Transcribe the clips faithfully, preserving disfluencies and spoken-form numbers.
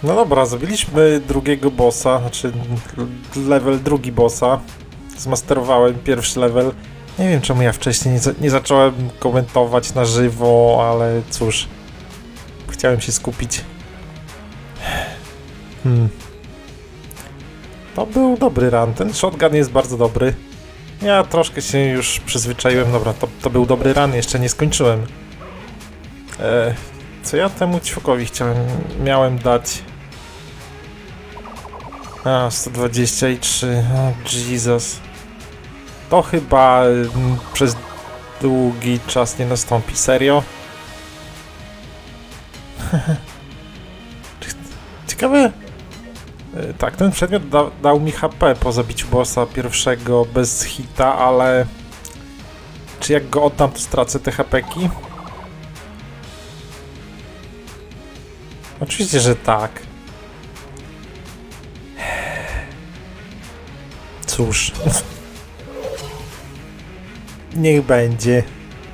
No dobra, zabiliśmy drugiego bossa, znaczy level drugi bossa. Zmasterowałem pierwszy level. Nie wiem, czemu ja wcześniej nie, za nie zacząłem komentować na żywo, ale cóż. Chciałem się skupić. Hmm. To był dobry run. Ten shotgun jest bardzo dobry. Ja troszkę się już przyzwyczaiłem. Dobra, to, to był dobry run, jeszcze nie skończyłem. E, co ja temu ćwokowi chciałem, miałem dać? A, sto dwadzieścia trzy. O, Jesus. To chyba m, przez długi czas nie nastąpi. Serio? Ciekawe. E, tak, ten przedmiot da, dał mi H P po zabiciu bossa pierwszego bez hita, ale czy jak go oddam, to stracę te hapeki? Oczywiście, że tak. Cóż. Niech będzie.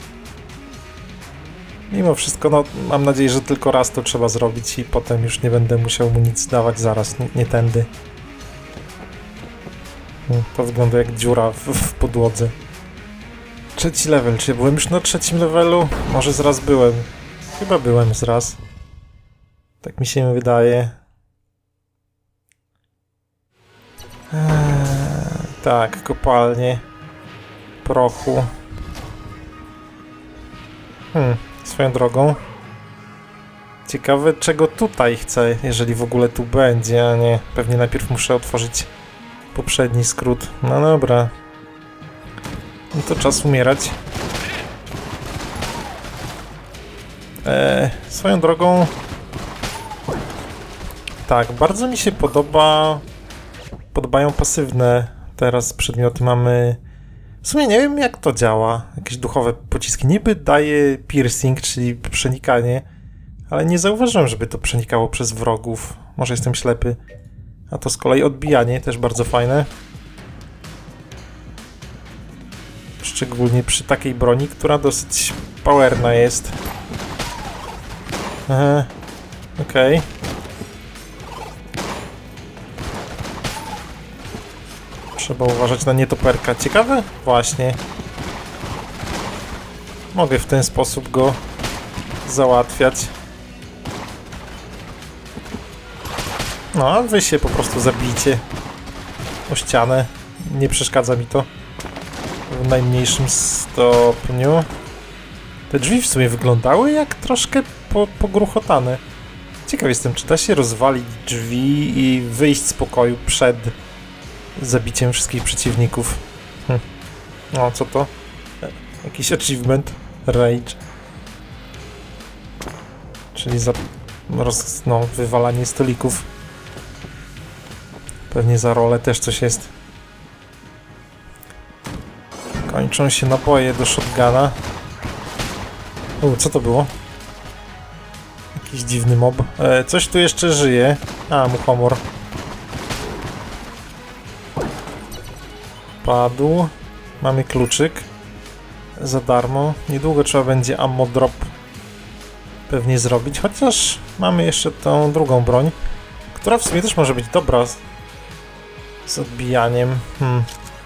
Mimo wszystko, no, mam nadzieję, że tylko raz to trzeba zrobić i potem już nie będę musiał mu nic dawać zaraz, nie, nie tędy. To wygląda jak dziura w, w podłodze. Trzeci level, czy ja byłem już na trzecim levelu? Może zraz byłem. Chyba byłem zraz. Tak mi się wydaje. Eee, tak, kopalnie prochu. Hmm, swoją drogą. Ciekawe, czego tutaj chcę, jeżeli w ogóle tu będzie, a nie. Pewnie najpierw muszę otworzyć poprzedni skrót. No dobra. No to czas umierać. Eee, swoją drogą. Tak, bardzo mi się podoba. Podobają pasywne teraz przedmioty. Mamy. W sumie nie wiem, jak to działa. Jakieś duchowe pociski. Niby daje piercing, czyli przenikanie, ale nie zauważyłem, żeby to przenikało przez wrogów. Może jestem ślepy. A to z kolei odbijanie, też bardzo fajne. Szczególnie przy takiej broni, która dosyć powerna jest. Aha, okej. Okay. Trzeba uważać na nietoperka. Ciekawe? Właśnie. Mogę w ten sposób go załatwiać. No, a wy się po prostu zabijcie o ścianę. Nie przeszkadza mi to w najmniejszym stopniu. Te drzwi w sumie wyglądały jak troszkę po, pogruchotane. Ciekaw jestem, czy da się rozwalić drzwi i wyjść z pokoju przed zabiciem wszystkich przeciwników. Hm. No, co to? Jakiś achievement. Rage. Czyli za roz, no, wywalanie stolików. Pewnie za rolę też coś jest. Kończą się naboje do shotguna. U, co to było? Jakiś dziwny mob. E, coś tu jeszcze żyje. A, muchomor. Padł. Mamy kluczyk. Za darmo. Niedługo trzeba będzie ammo drop pewnie zrobić. Chociaż mamy jeszcze tą drugą broń, która w sumie też może być dobra z, z odbijaniem. Hmm.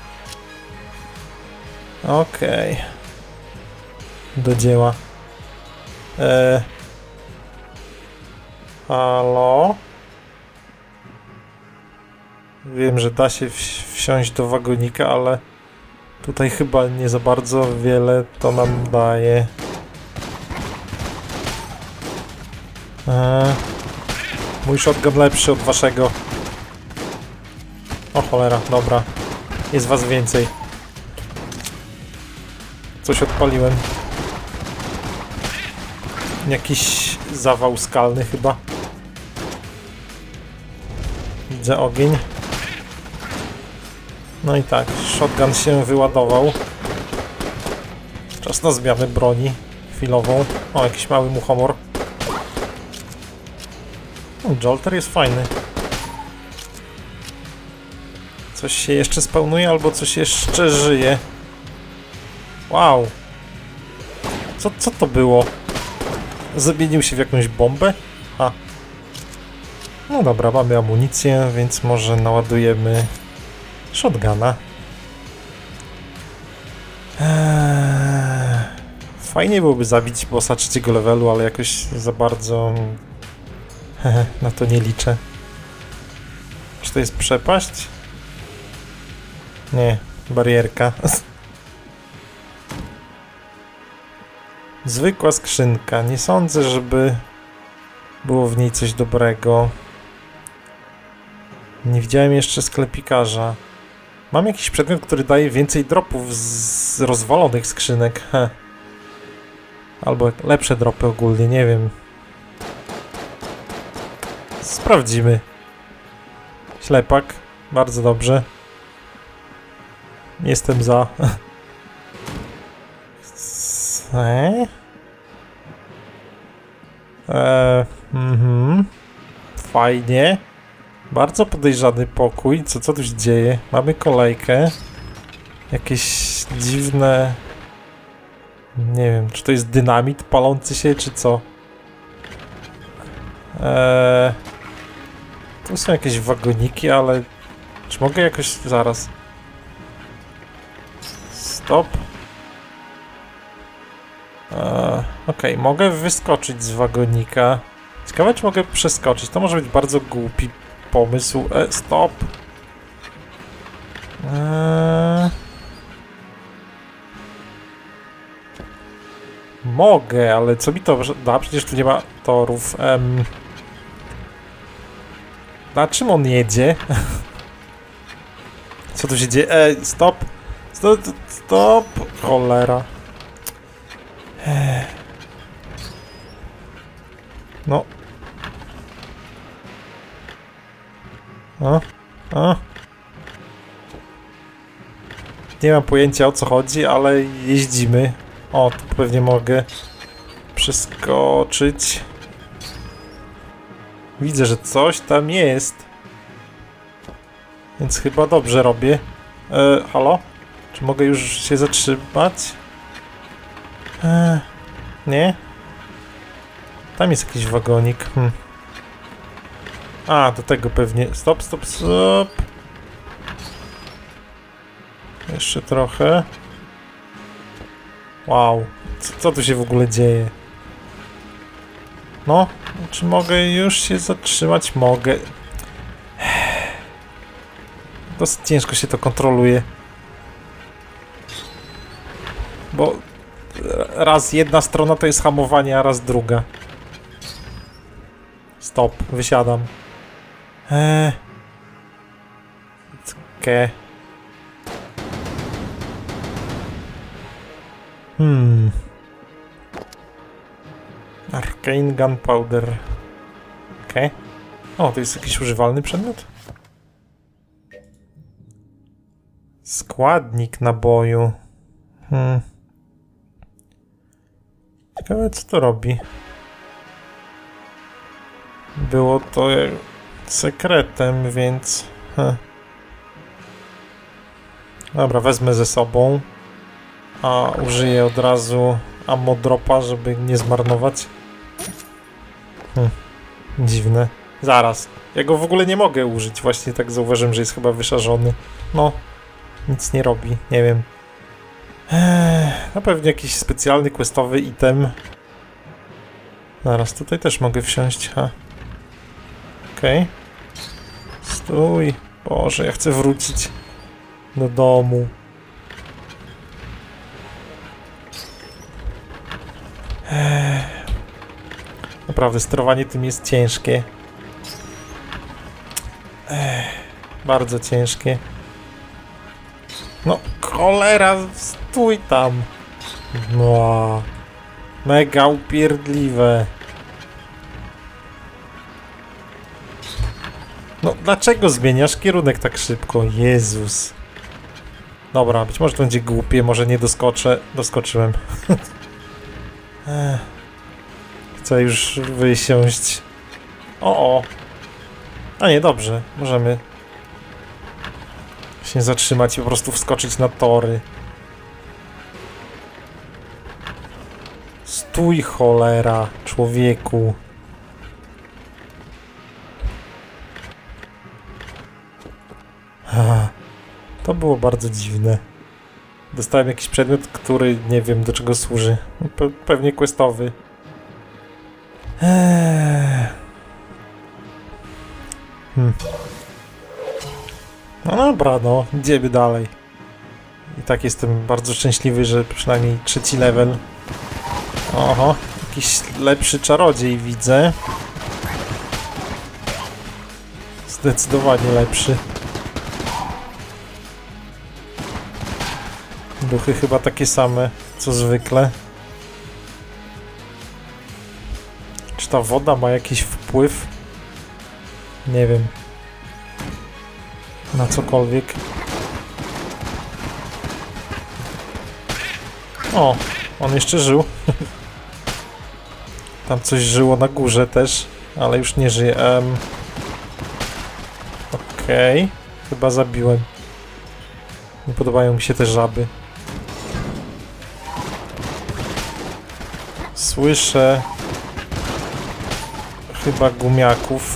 Okej. Okay. Do dzieła. Eee. Halo? Wiem, że da się wsiąść do wagonika, ale tutaj chyba nie za bardzo wiele to nam daje. Eee. Mój shotgun lepszy od waszego. O cholera, dobra. Jest was więcej. Coś odpaliłem. Jakiś zawał skalny chyba. Widzę ogień. No i tak, shotgun się wyładował. Czas na zmianę broni chwilową. O, jakiś mały muchomor. O, Jolter jest fajny. Coś się jeszcze spełnuje, albo coś jeszcze żyje. Wow. Co, co to było? Zamienił się w jakąś bombę? A. No dobra, mamy amunicję, więc może naładujemy shotguna. Eee, fajnie byłoby zabić bossa trzeciego levelu, ale jakoś za bardzo hehe, na to nie liczę. Czy to jest przepaść? Nie, barierka. Zwykła skrzynka. Nie sądzę, żeby było w niej coś dobrego. Nie widziałem jeszcze sklepikarza. Mam jakiś przedmiot, który daje więcej dropów z rozwalonych skrzynek. Heh. Albo lepsze dropy ogólnie, nie wiem. Sprawdzimy. Ślepak. Bardzo dobrze. Jestem za. Eee? Eee, mhm. Fajnie. Bardzo podejrzany pokój. Co, co tu się dzieje? Mamy kolejkę. Jakieś dziwne... Nie wiem, czy to jest dynamit palący się, czy co? Eee... Tu są jakieś wagoniki, ale... Czy mogę jakoś... Zaraz. Stop. Eee, Okej, okay, mogę wyskoczyć z wagonika. Ciekawe, czy mogę przeskoczyć. To może być bardzo głupi pomysł. E, stop. Eee... Mogę, ale co mi to da? Przecież tu nie ma torów. Ehm... Na czym on jedzie? Co tu się dzieje? Ej, stop! Stop! Stop! Cholera. No. O, o. Nie mam pojęcia, o co chodzi, ale jeździmy. O, tu pewnie mogę przeskoczyć. Widzę, że coś tam jest. Więc chyba dobrze robię. E, halo? Czy mogę już się zatrzymać? E, nie? Tam jest jakiś wagonik. Hm. A, do tego pewnie. Stop, stop, stop. Jeszcze trochę. Wow. Co, co tu się w ogóle dzieje? No, czy mogę już się zatrzymać? Mogę. Dosyć ciężko się to kontroluje. Bo raz jedna strona to jest hamowanie, a raz druga. Stop, wysiadam. Eee. Okay. Hmm. Arcane Gunpowder. Okej. Okay. O, to jest jakiś używalny przedmiot? Składnik naboju. Hmm. Ciekawe, co to robi. Było to sekretem, więc... Heh. Dobra, wezmę ze sobą. A użyję od razu ammo dropa, żeby nie zmarnować. Hm. Dziwne. Zaraz. Ja go w ogóle nie mogę użyć. Właśnie tak zauważyłem, że jest chyba wyszarzony. No. Nic nie robi. Nie wiem. Eee, na pewno jakiś specjalny questowy item. Zaraz, tutaj też mogę wsiąść. Ha. Okej. Okay. Stój. Boże, ja chcę wrócić do domu. Eee. Naprawdę, sterowanie tym jest ciężkie. Eee. Bardzo ciężkie. No, cholera, stój tam. No. Mega upierdliwe. No, dlaczego zmieniasz kierunek tak szybko? Jezus. Dobra, być może to będzie głupie, może nie doskoczę. Doskoczyłem. Chcę już wysiąść. O, o. A nie, dobrze. Możemy się zatrzymać i po prostu wskoczyć na tory. Stój, cholera, człowieku. To było bardzo dziwne. Dostałem jakiś przedmiot, który nie wiem do czego służy. Pe pewnie questowy. Eee. Hmm. No dobra, no. Idziemy dalej. I tak jestem bardzo szczęśliwy, że przynajmniej trzeci level. Oho, jakiś lepszy czarodziej widzę. Zdecydowanie lepszy. Duchy chyba takie same, co zwykle. Czy ta woda ma jakiś wpływ? Nie wiem. Na cokolwiek. O, on jeszcze żył. Tam coś żyło na górze też, ale już nie żyje. Um, Okej, okay. Chyba zabiłem. Nie podobają mi się te żaby. Słyszę chyba gumiaków.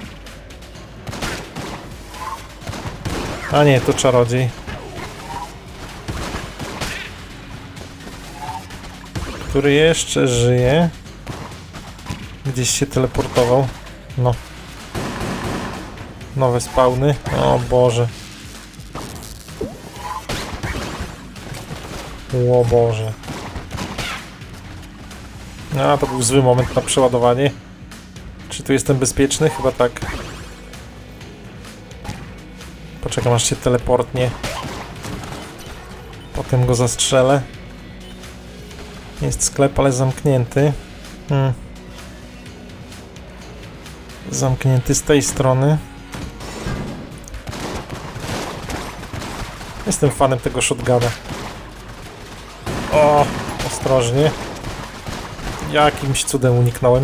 A nie, to czarodziej. Który jeszcze żyje. Gdzieś się teleportował. No. Nowe spawny. O Boże. O Boże. A, to był zły moment na przeładowanie. Czy tu jestem bezpieczny? Chyba tak. Poczekam aż się teleportnie. Potem go zastrzelę. Jest sklep, ale zamknięty. Hmm. Zamknięty z tej strony. Jestem fanem tego shotguna. O, ostrożnie. Jakimś cudem uniknąłem.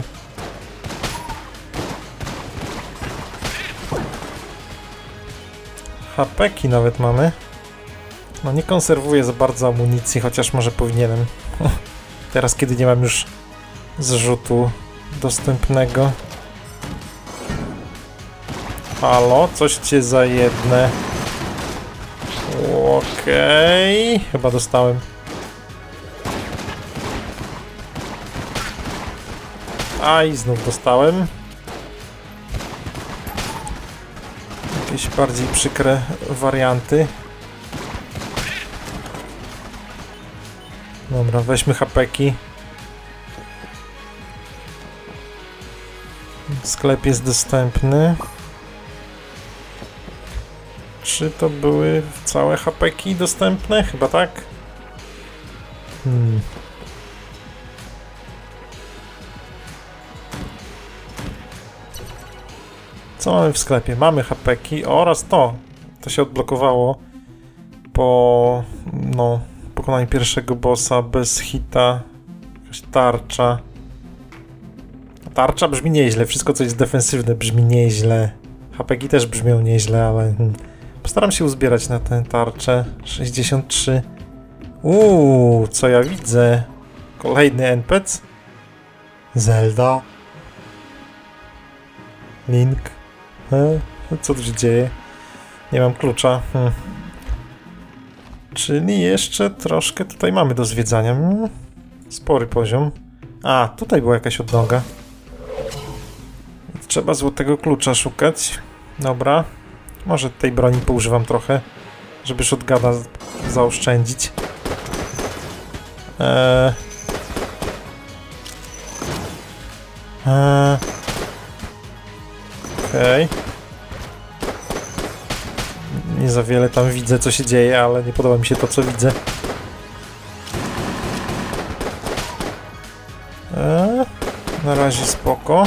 hapeki nawet mamy. No nie konserwuję za bardzo amunicji, chociaż może powinienem. Teraz, kiedy nie mam już zrzutu dostępnego. Halo, coś cię za jedne. Okej, okay. Chyba dostałem. A i znów dostałem. Jakieś bardziej przykre warianty. Dobra, weźmy hapeki. Sklep jest dostępny. Czy to były całe hapeki dostępne? Chyba tak. Hmm. Co mamy w sklepie? Mamy hapeki oraz to. To się odblokowało po no, pokonaniu pierwszego bossa bez hita. Jakaś tarcza. Tarcza brzmi nieźle. Wszystko, co jest defensywne, brzmi nieźle. Hapeki też brzmią nieźle, ale hmm. Postaram się uzbierać na tę tarczę. sześćdziesiąt trzy. Uuu, co ja widzę? Kolejny N P C? Zelda? Link? E? Co tu się dzieje? Nie mam klucza. Hmm. Czyli jeszcze troszkę tutaj mamy do zwiedzania. Hmm. Spory poziom. A, tutaj była jakaś odnoga. Trzeba złotego klucza szukać. Dobra. Może tej broni poużywam trochę, żeby shotguna zaoszczędzić. Eee. Eee. Okej. Okay. Nie za wiele tam widzę, co się dzieje, ale nie podoba mi się to, co widzę. Eee. Na razie spoko.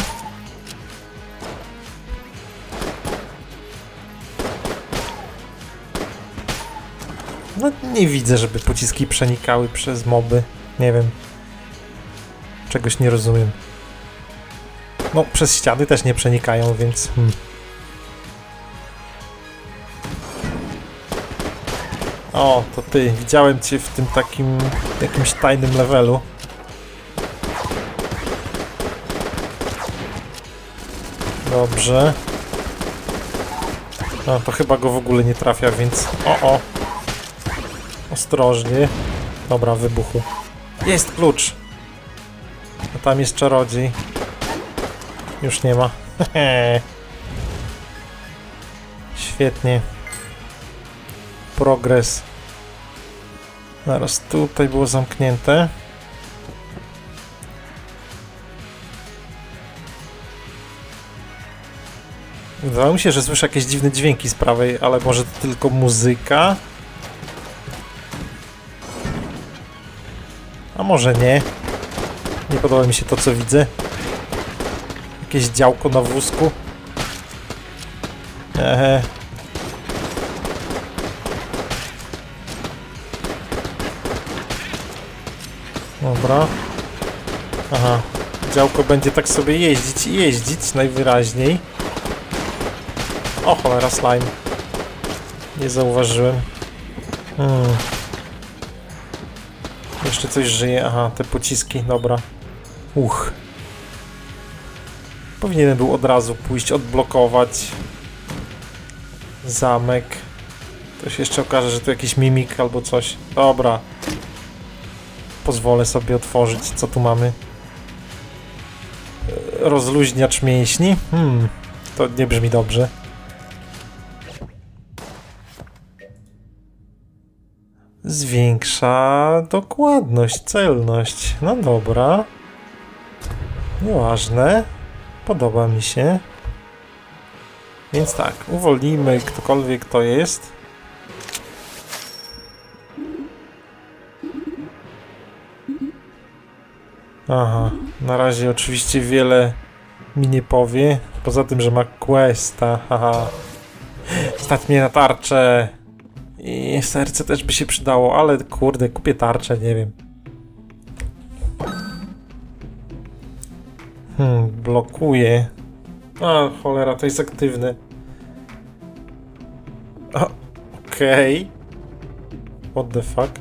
No nie widzę, żeby pociski przenikały przez moby. Nie wiem. Czegoś nie rozumiem. No, przez ściany też nie przenikają, więc... Hmm. O, to ty. Widziałem cię w tym takim... jakimś tajnym levelu. No to chyba go w ogóle nie trafia, więc... O, o! Ostrożnie. Dobra, wybuchu. Jest klucz! A tam jest czarodziej. Już nie ma. Świetnie. Progres. Zaraz tutaj było zamknięte. Wydawało mi się, że słyszę jakieś dziwne dźwięki z prawej, ale może to tylko muzyka? A może nie? Nie podoba mi się to, co widzę. Jakieś działko na wózku. Ehe. Dobra. Aha. Działko będzie tak sobie jeździć i jeździć najwyraźniej. O cholera, slime. Nie zauważyłem. Hmm. Jeszcze coś żyje. Aha, te pociski, dobra. Uch. Powinienem był od razu pójść, odblokować zamek. To się jeszcze okaże, że to jakiś mimik albo coś. Dobra. Pozwolę sobie otworzyć. Co tu mamy? Rozluźniacz mięśni? Hmm. To nie brzmi dobrze. Zwiększa dokładność, celność. No dobra. Nieważne. Podoba mi się. Więc tak, uwolnijmy ktokolwiek to jest. Aha, na razie oczywiście wiele mi nie powie. Poza tym, że ma questa. Haha. Stać mnie na tarczę. I serce też by się przydało, ale kurde, kupię tarczę, nie wiem. Hmm, blokuje. A, cholera, to jest aktywne. Okej. Okay. What the fuck?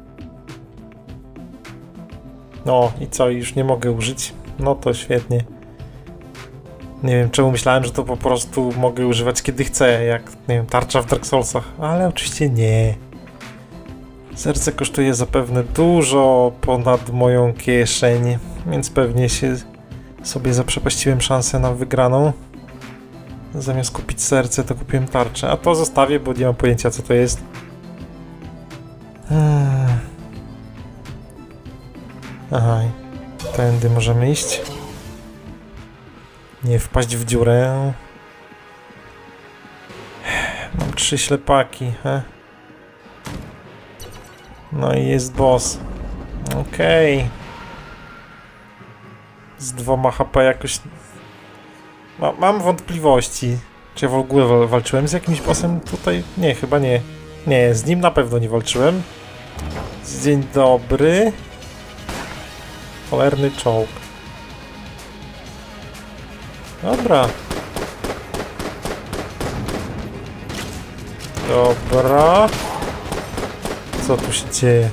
No i co, już nie mogę użyć? No to świetnie. Nie wiem, czemu myślałem, że to po prostu mogę używać kiedy chcę, jak, nie wiem, tarcza w Dark Soulsach, ale oczywiście nie. Serce kosztuje zapewne dużo ponad moją kieszeń, więc pewnie się sobie zaprzepaściłem szansę na wygraną. Zamiast kupić serce, to kupiłem tarczę, a to zostawię, bo nie mam pojęcia, co to jest. Hmm. Aha, tędy możemy iść. Nie wpaść w dziurę. Mam trzy ślepaki, he? No i jest boss. Okej. Okay. Z dwoma H P jakoś... Ma, mam wątpliwości. Czy ja w ogóle walczyłem z jakimś bossem tutaj? Nie, chyba nie. Nie, z nim na pewno nie walczyłem. Dzień dobry. Cholerny czołg. Dobra. Dobra. Co tu się dzieje?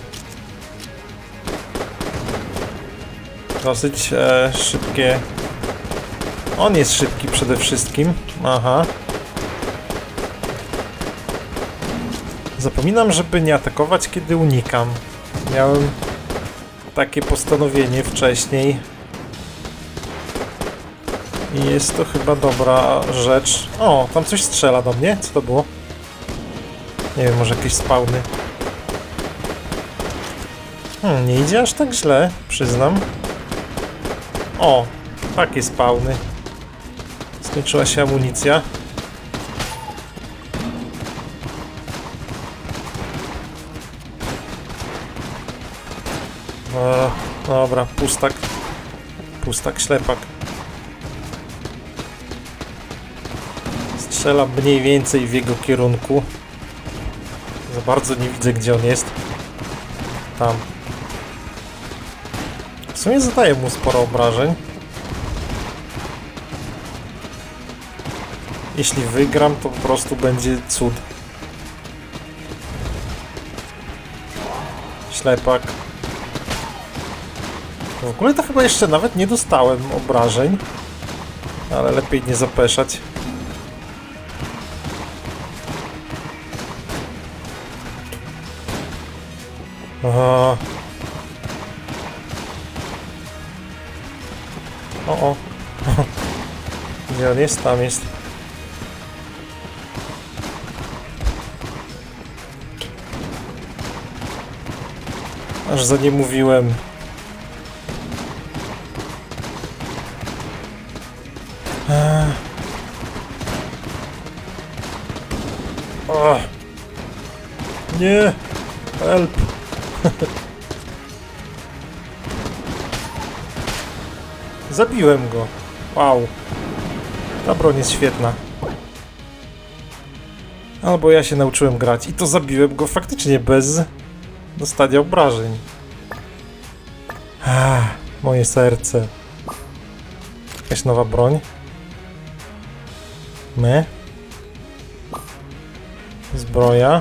Dosyć e, szybkie. On jest szybki przede wszystkim. Aha. Zapominam, żeby nie atakować, kiedy unikam. Miałem takie postanowienie wcześniej. I jest to chyba dobra rzecz. O, tam coś strzela do mnie. Co to było? Nie wiem, może jakieś spawny. Hmm, nie idzie aż tak źle, przyznam. O, takie spawny. Skończyła się amunicja. E, dobra, pustak. Pustak, ślepak. Strzelam mniej więcej w jego kierunku. Za bardzo nie widzę, gdzie on jest. Tam. W sumie zadaję mu sporo obrażeń. Jeśli wygram, to po prostu będzie cud. Ślepak. W ogóle to chyba jeszcze nawet nie dostałem obrażeń. Ale lepiej nie zapeszać. O, o, o. Gdzie on jest? Tam jest. Aż za nie mówiłem. Eee. O. Nie! Help! Zabiłem go. Wow. Ta broń jest świetna. Albo ja się nauczyłem grać i to zabiłem go faktycznie bez dostania obrażeń. Ah, moje serce. Jakaś nowa broń. My. Zbroja.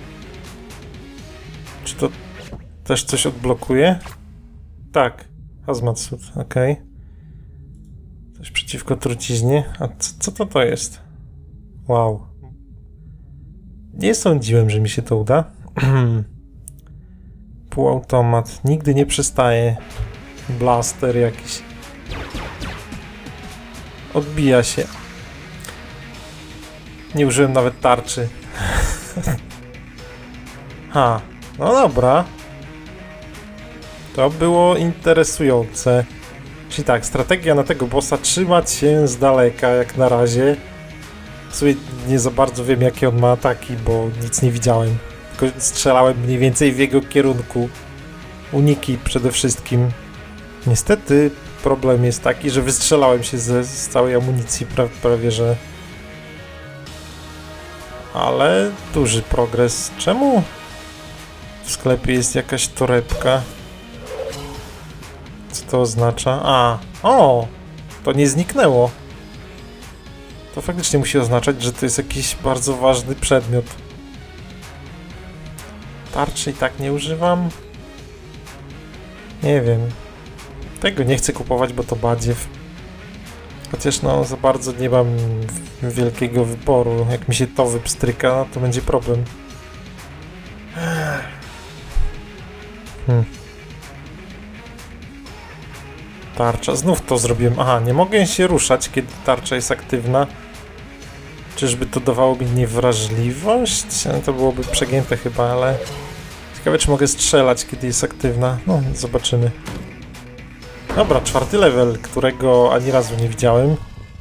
Czy to też coś odblokuje? Tak. Hazmat suit, okej. Okay. Coś przeciwko truciźnie. A co, co to to jest? Wow. Nie sądziłem, że mi się to uda. Półautomat. Nigdy nie przestaje. Blaster jakiś. Odbija się. Nie użyłem nawet tarczy. Ha. No dobra. To było interesujące. Czyli tak, strategia na tego bossa trzymać się z daleka jak na razie. W sumie nie za bardzo wiem, jakie on ma ataki, bo nic nie widziałem. Tylko strzelałem mniej więcej w jego kierunku. Uniki przede wszystkim. Niestety problem jest taki, że wystrzelałem się z, z całej amunicji pra, prawie, że... Ale duży progres. Czemu w sklepie jest jakaś torebka? Co to oznacza? A, o! To nie zniknęło. To faktycznie musi oznaczać, że to jest jakiś bardzo ważny przedmiot. Tarczy i tak nie używam. Nie wiem. Tego nie chcę kupować, bo to badziew. Chociaż no, za bardzo nie mam wielkiego wyboru. Jak mi się to wypstryka, to będzie problem. Hmm. Tarcza. Znów to zrobiłem. Aha, nie mogę się ruszać, kiedy tarcza jest aktywna. Czyżby to dawało mi niewrażliwość? To byłoby przegięte chyba, ale... Ciekawe, czy mogę strzelać, kiedy jest aktywna. No, zobaczymy. Dobra, czwarty level, którego ani razu nie widziałem.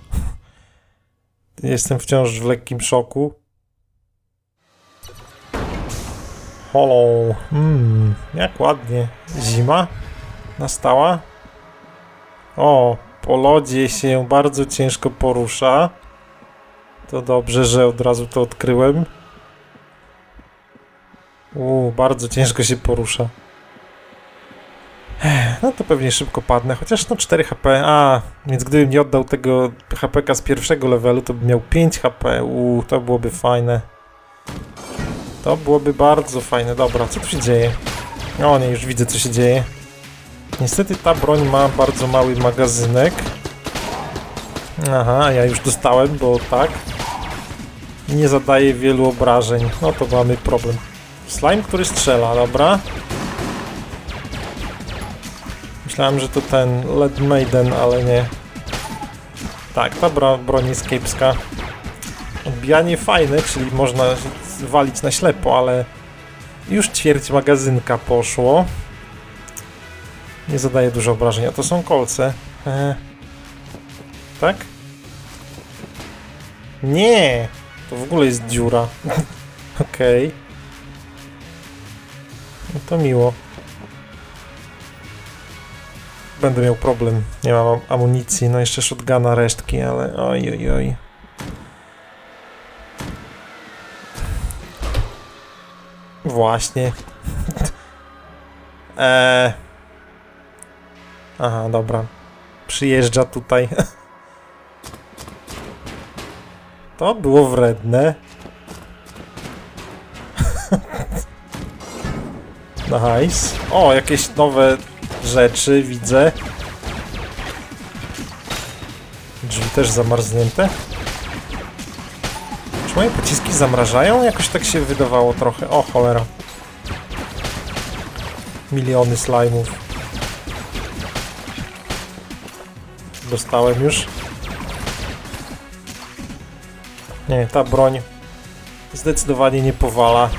Jestem wciąż w lekkim szoku. Hello. Hmm, jak ładnie. Zima nastała. O, po lodzie się bardzo ciężko porusza. To dobrze, że od razu to odkryłem. Uuu, bardzo ciężko się porusza. No to pewnie szybko padnę, chociaż no cztery H P. A, więc gdybym nie oddał tego H P ka z pierwszego levelu, to bym miał pięć H P. Uuu, to byłoby fajne. To byłoby bardzo fajne. Dobra, co tu się dzieje? O nie, już widzę, co się dzieje. Niestety ta broń ma bardzo mały magazynek. Aha, ja już dostałem, bo tak. Nie zadaje wielu obrażeń. No to mamy problem. Slime, który strzela, dobra. Myślałem, że to ten Lead Maiden, ale nie. Tak, ta bro broń jest kiepska. Odbijanie fajne, czyli można walić na ślepo, ale już ćwierć magazynka poszło. Nie zadaje dużo obrażeń, a to są kolce. Eee. Tak? Nie! To w ogóle jest dziura. Okej. Okay. No to miło. Będę miał problem. Nie mam amunicji, no jeszcze shotguna resztki, ale oj, oj, oj. Właśnie. eee. Aha, dobra. Przyjeżdża tutaj. To było wredne. Nice. O, jakieś nowe rzeczy widzę. Drzwi też zamarznięte. Czy moje pociski zamrażają? Jakoś tak się wydawało trochę. O, cholera. miliony slajmów. Dostałem już. Nie, ta broń zdecydowanie nie powala.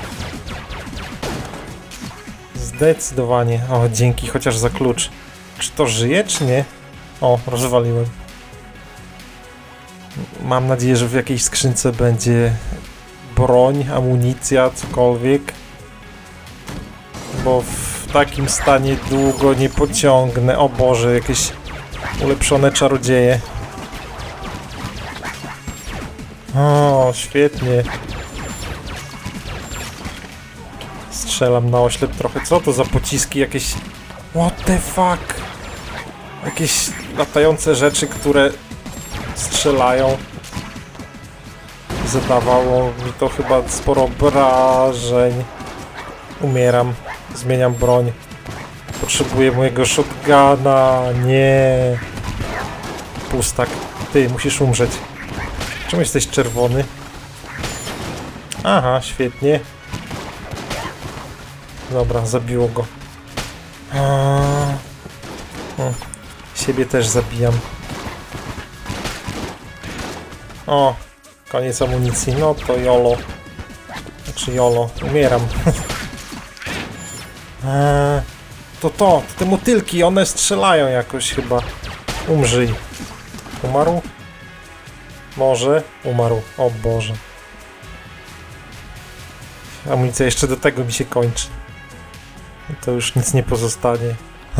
Zdecydowanie. O, dzięki chociaż za klucz. Czy to żyje, czy nie? O, rozwaliłem. Mam nadzieję, że w jakiejś skrzynce będzie broń, amunicja, cokolwiek. Bo w takim stanie długo nie pociągnę. O Boże, jakieś ulepszone czarodzieje. O, świetnie. Strzelam na oślep trochę. Co to za pociski? Jakieś... What the fuck? Jakieś latające rzeczy, które strzelają. Zadawało mi to chyba sporo obrażeń. Umieram. Zmieniam broń. Potrzebuję mojego shotguna. Nie. Pustak. Ty, musisz umrzeć. Czemu jesteś czerwony? Aha, świetnie. Dobra, zabiło go. O, siebie też zabijam. O, koniec amunicji. No to jolo. Znaczy jolo. Umieram. eee, to to, to te motylki, one strzelają jakoś chyba. Umrzyj. Umarł? Może? Umarł. O Boże. Amunicja jeszcze do tego mi się kończy. To już nic nie pozostanie.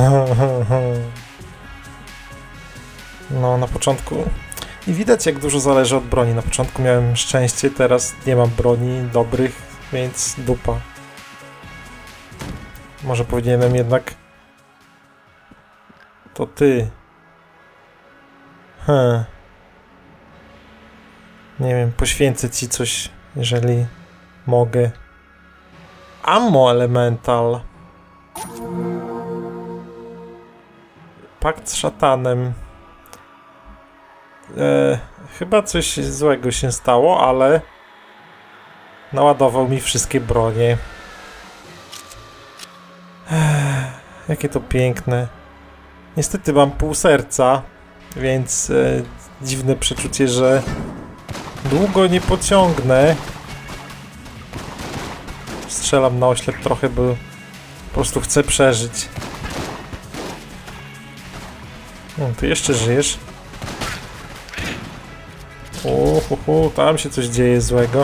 No, na początku... I widać, jak dużo zależy od broni. Na początku miałem szczęście, teraz nie mam broni dobrych, więc dupa. Może powinienem jednak... To ty. Hm. Nie wiem, poświęcę ci coś, jeżeli mogę. Ammo Elemental. Pakt z szatanem. E, chyba coś złego się stało, ale naładował mi wszystkie bronie. Ech, jakie to piękne. Niestety mam pół serca, więc e, dziwne przeczucie, że długo nie pociągnę. Strzelam na oślep trochę, bo po prostu chcę przeżyć. No, ty jeszcze żyjesz. Uhuhu, tam się coś dzieje złego.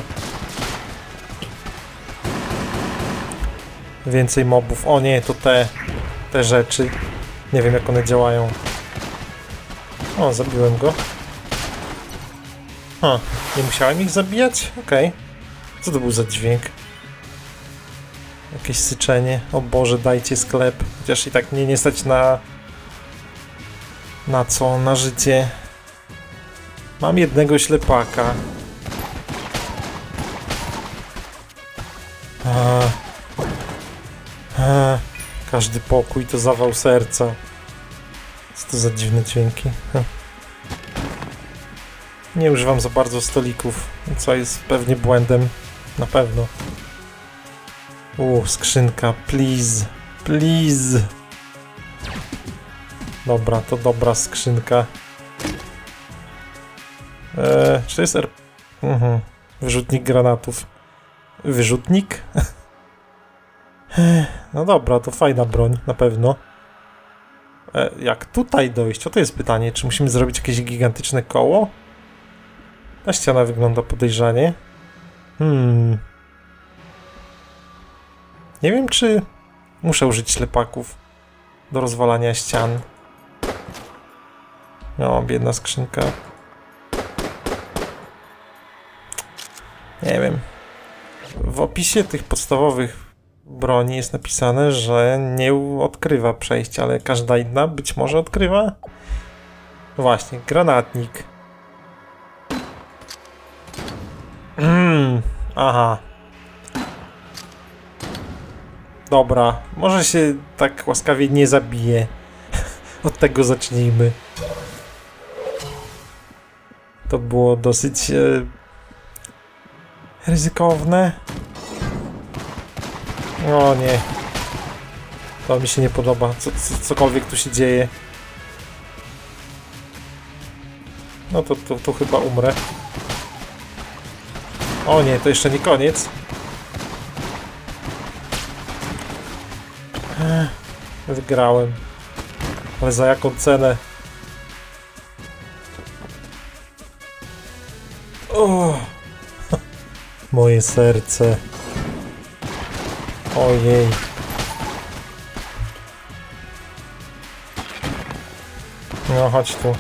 Więcej mobów. O nie, to te, te rzeczy. Nie wiem, jak one działają. O, zabiłem go. Ha, nie musiałem ich zabijać? Okej. Okay. Co to był za dźwięk? Jakieś syczenie. O Boże, dajcie sklep. Chociaż i tak mnie nie stać na... Na co? Na życie. Mam jednego ślepaka. A, a, każdy pokój to zawał serca. Co to za dziwne dźwięki? Hm. Nie używam za bardzo stolików, co jest pewnie błędem. Na pewno. U, skrzynka, please, please. Dobra, to dobra skrzynka. Eee, czy to jest R... Mhm. Wyrzutnik granatów. Wyrzutnik? No dobra, to fajna broń, na pewno. E, jak tutaj dojść? O, to jest pytanie, czy musimy zrobić jakieś gigantyczne koło? Ta ściana wygląda podejrzanie. Hmm... Nie wiem, czy muszę użyć ślepaków do rozwalania ścian. No, biedna skrzynka. Nie wiem. W opisie tych podstawowych broni jest napisane, że nie odkrywa przejść, ale każda inna być może odkrywa. Właśnie, granatnik. Mm, aha. Dobra, może się tak łaskawie nie zabije. Od tego zacznijmy. To było dosyć e, ryzykowne. O nie. To mi się nie podoba, co, co, cokolwiek tu się dzieje. No to tu, tu chyba umrę. O nie, to jeszcze nie koniec. Wygrałem. Ale za jaką cenę? O! Moje serce. Ojej. No chodź tu.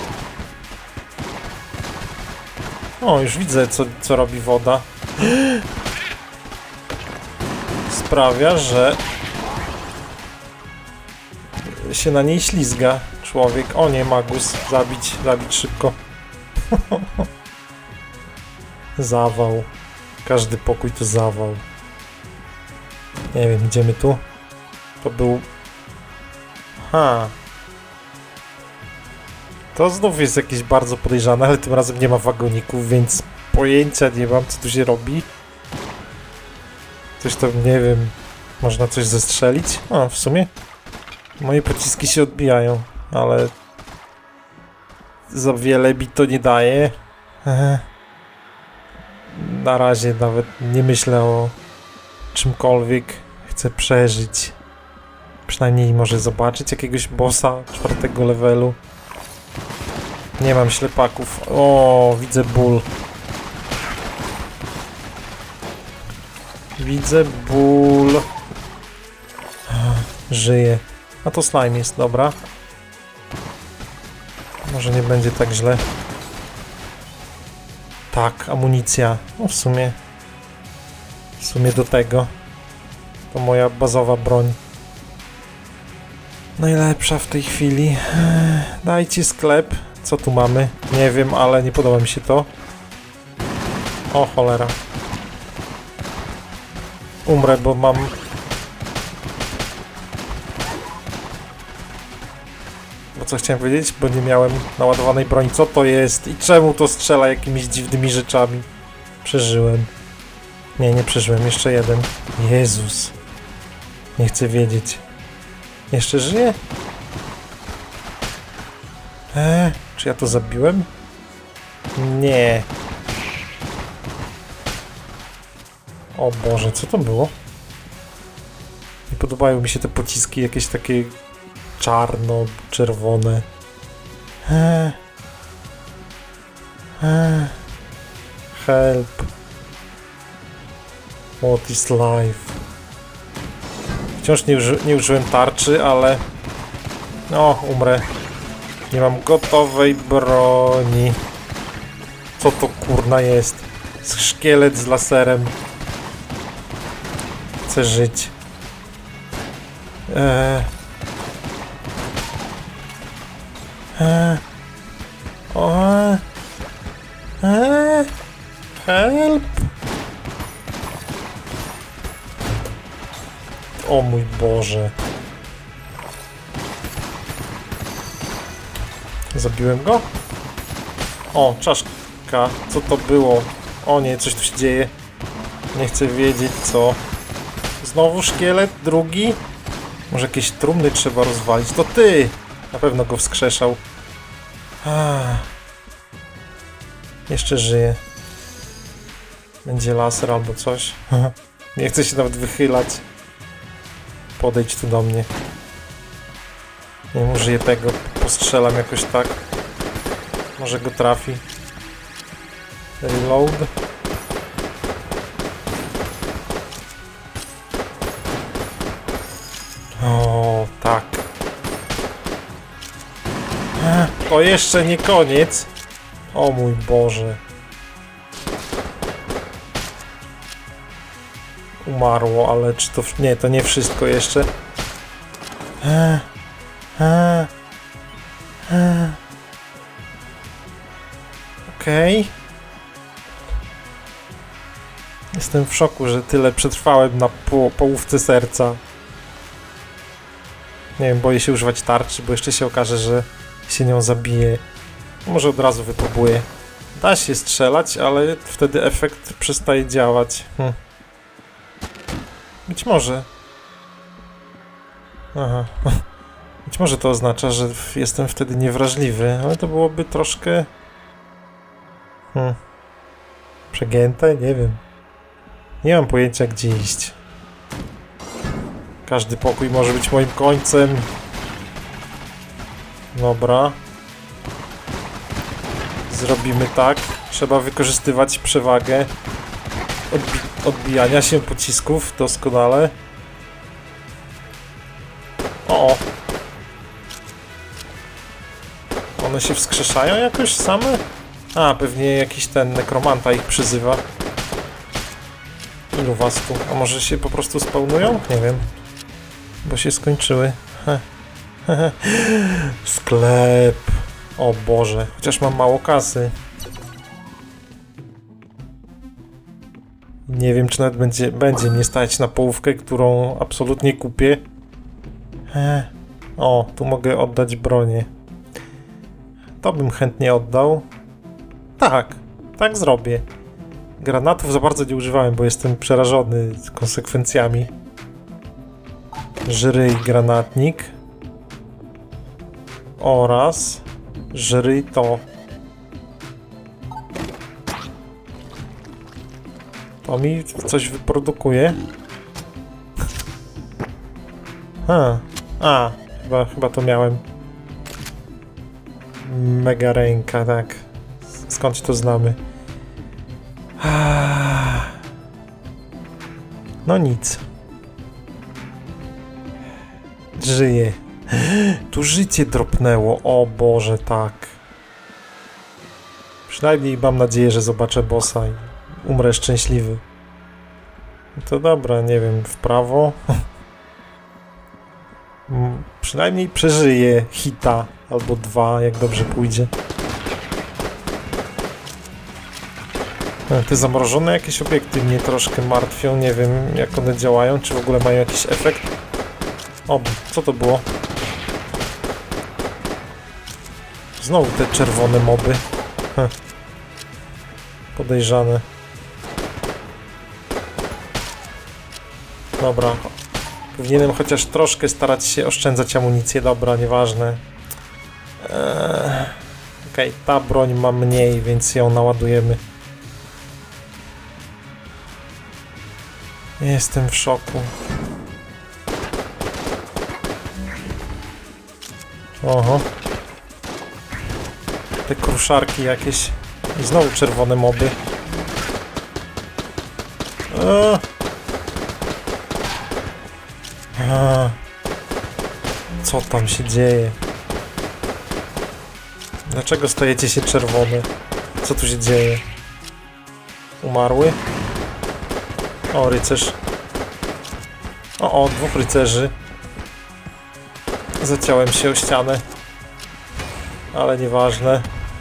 O, już widzę, co, co robi woda. Sprawia, że się na niej ślizga człowiek. O nie, Magus. Zabić, zabić szybko. Zawał. Każdy pokój to zawał. Nie wiem, idziemy tu. To był... Ha. To znów jest jakieś bardzo podejrzane, ale tym razem nie ma wagoników, więc pojęcia nie mam, co tu się robi. Coś tam, nie wiem, można coś zestrzelić? A, w sumie moje pociski się odbijają, ale za wiele mi to nie daje. Na razie nawet nie myślę o czymkolwiek. Chcę przeżyć. Przynajmniej może zobaczyć jakiegoś bossa czwartego levelu. Nie mam ślepaków. O, widzę ból. Widzę ból. Żyję. A to slime jest, dobra. Może nie będzie tak źle. Tak, amunicja. No w sumie. W sumie do tego. To moja bazowa broń. Najlepsza w tej chwili. Dajcie sklep. Co tu mamy? Nie wiem, ale nie podoba mi się to. O cholera. Umrę, bo mam... Bo co chciałem powiedzieć? Bo nie miałem naładowanej broni. Co to jest? I czemu to strzela jakimiś dziwnymi rzeczami? Przeżyłem. Nie, nie przeżyłem. Jeszcze jeden. Jezus. Nie chcę wiedzieć. Jeszcze żyje? Eee, czy ja to zabiłem? Nie. O Boże, co to było? Nie podobają mi się te pociski, jakieś takie czarno-czerwone. Eee. Eee. Help. What is life? Wciąż nie, uży nie użyłem tarczy, ale... No, umrę. Nie mam gotowej broni. Co to kurna jest? Szkielet z laserem. Chcę żyć. Eee. Eee. O. Eee. Help. O mój Boże. Zabiłem go? O, czaszka. Co to było? O nie, coś tu się dzieje. Nie chcę wiedzieć co. Znowu szkielet, drugi. Może jakieś trumny trzeba rozwalić. To ty! Na pewno go wskrzeszał. Ah. Jeszcze żyje. Będzie laser albo coś. Nie chcę się nawet wychylać. Podejdź tu do mnie. Nie wiem, użyję tego. Postrzelam jakoś tak. Może go trafi. Reload. O, tak. To jeszcze nie koniec. O mój Boże. Umarło, ale czy to... Nie, to nie wszystko jeszcze. Okej. Okay. Jestem w szoku, że tyle przetrwałem na po połówce serca. Nie wiem, boję się używać tarczy, bo jeszcze się okaże, że się nią zabije. Może od razu wypróbuję. Da się strzelać, ale wtedy efekt przestaje działać. Hm. Być może. Aha. Być może to oznacza, że jestem wtedy niewrażliwy, ale to byłoby troszkę... Hmm. Przegięte? Nie wiem. Nie mam pojęcia, gdzie iść. Każdy pokój może być moim końcem. Dobra. Zrobimy tak. Trzeba wykorzystywać przewagę odbi odbijania się pocisków doskonale. O! One się wskrzeszają jakoś same? A, pewnie jakiś ten nekromanta ich przyzywa. Ilu was tu? A może się po prostu spełnują? Nie wiem. Bo się skończyły. Heh. Sklep. O Boże. Chociaż mam mało kasy. Nie wiem, czy nawet będzie, będzie mnie stać na połówkę, którą absolutnie kupię. Heh. O, tu mogę oddać bronię. To bym chętnie oddał. Tak, tak zrobię. Granatów za bardzo nie używałem, bo jestem przerażony konsekwencjami. Żryj granatnik. Oraz żryj to. To mi coś wyprodukuje. A, a chyba, chyba to miałem. Mega ręka, tak. Skąd to znamy? No nic. Żyje. Tu życie dropnęło. O Boże, tak. Przynajmniej mam nadzieję, że zobaczę bossa i umrę szczęśliwy. To dobra, nie wiem, w prawo. Przynajmniej przeżyję hita albo dwa, jak dobrze pójdzie. Te zamrożone jakieś obiekty mnie troszkę martwią, nie wiem jak one działają, czy w ogóle mają jakiś efekt. O, co to było? Znowu te czerwone moby. Heh. Podejrzane. Dobra. Powinienem chociaż troszkę starać się oszczędzać amunicję. Dobra, nieważne. Eee, Okej, okay, ta broń ma mniej, więc ją naładujemy. Jestem w szoku. Oho. Te kruszarki jakieś. I znowu czerwone moby. Eee. A, co tam się dzieje? Dlaczego stajecie się czerwone? Co tu się dzieje? Umarły? O, rycerz. O, o, dwóch rycerzy. Zaciąłem się o ścianę. Ale nieważne.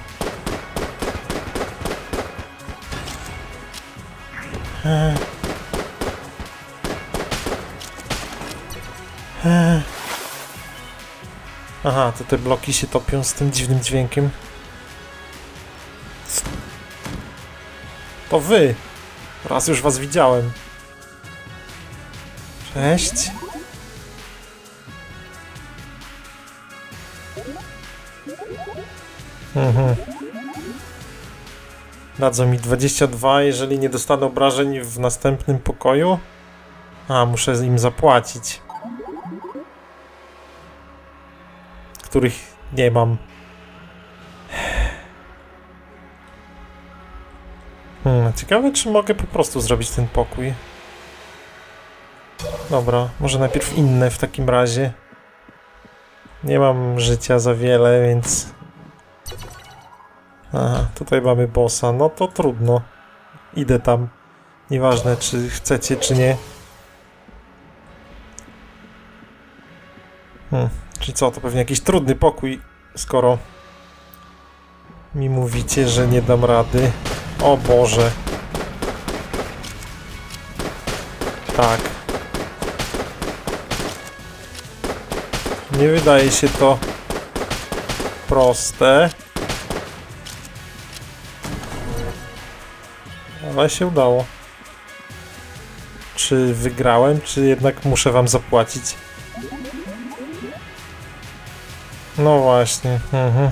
Eee. Aha, to te bloki się topią z tym dziwnym dźwiękiem. To wy! Raz już was widziałem. Cześć. Mhm. Dadzą mi dwadzieścia dwa, jeżeli nie dostanę obrażeń w następnym pokoju. A, muszę im zapłacić. Których nie mam. Hmm, ciekawe, czy mogę po prostu zrobić ten pokój. Dobra, może najpierw inne w takim razie. Nie mam życia za wiele, więc... Aha, tutaj mamy bossa. No to trudno. Idę tam. Nieważne, czy chcecie, czy nie. Hmm. Czyli co, to pewnie jakiś trudny pokój, skoro mi mówicie, że nie dam rady. O Boże. Tak. Nie wydaje się to proste. Ale się udało. Czy wygrałem, czy jednak muszę wam zapłacić? No właśnie. Mhm.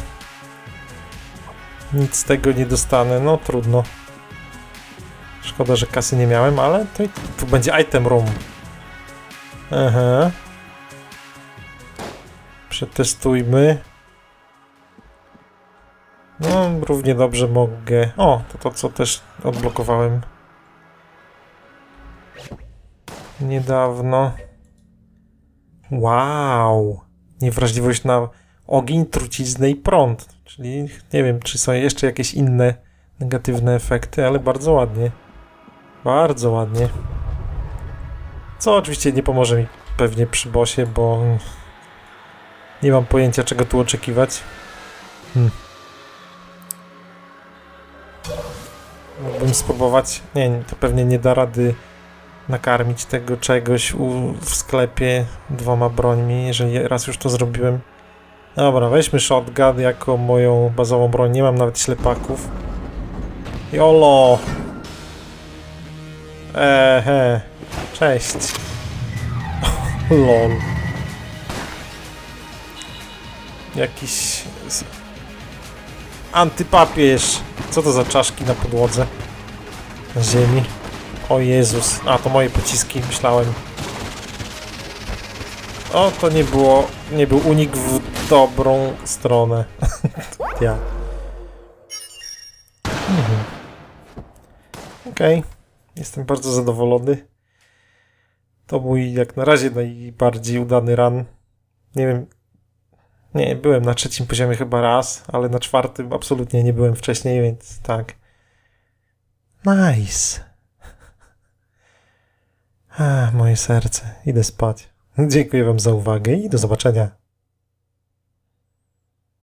Nic z tego nie dostanę. No trudno. Szkoda, że kasy nie miałem, ale to tu będzie item room. Aha. Przetestujmy. No, równie dobrze mogę... O, to to, co też odblokowałem niedawno. Wow! Niewrażliwość na ogień, truciznę i prąd. Czyli nie wiem, czy są jeszcze jakieś inne negatywne efekty, ale bardzo ładnie. Bardzo ładnie. Co oczywiście nie pomoże mi pewnie przy bossie, bo nie mam pojęcia, czego tu oczekiwać. Hmm. Mógłbym spróbować. Nie, to pewnie nie da rady nakarmić tego czegoś u, w sklepie dwoma brońmi, jeżeli raz już to zrobiłem. Dobra, weźmy shotgun jako moją bazową broń. Nie mam nawet ślepaków. Jolo! Ehe. Cześć. Lol. Jakiś... antypapież. Co to za czaszki na podłodze? Na ziemi. O Jezus. A, to moje pociski, myślałem. O, to nie było... nie był unik w dobrą stronę. Ja. Mhm. Okej. Okay. Jestem bardzo zadowolony. To mój jak na razie najbardziej udany run. Nie wiem... Nie, byłem na trzecim poziomie chyba raz, ale na czwartym absolutnie nie byłem wcześniej, więc tak. Nice. A, moje serce. Idę spać. Dziękuję wam za uwagę i do zobaczenia.